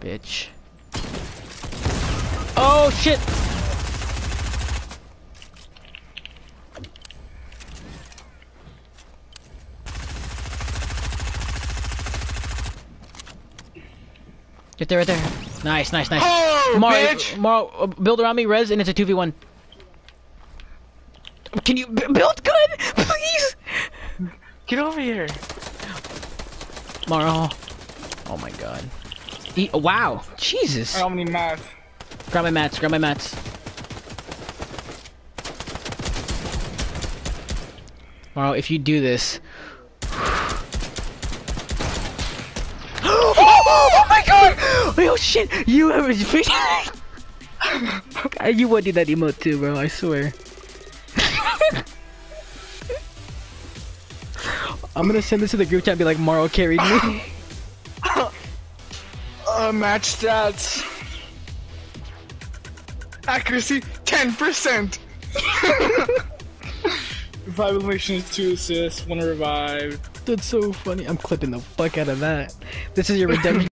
bitch. Oh shit! Get there, right there. Nice, nice, nice. Oh, bitch! Mauro, build around me, res, and it's a 2v1. Can you build good, please? Get over here. Mauro. Oh my god. Wow, Jesus. How many mats? Grab my mats, grab my mats. Mauro, if you do this. Oh my god! Oh shit! You ever you would do that emote too, bro, I swear. I'm gonna send this to the group chat and be like, Mauro carried me. Match stats. Accuracy 10%. 5 eliminations, 2 assists, 1 revive. That's so funny. I'm clipping the fuck out of that. This is your redemption.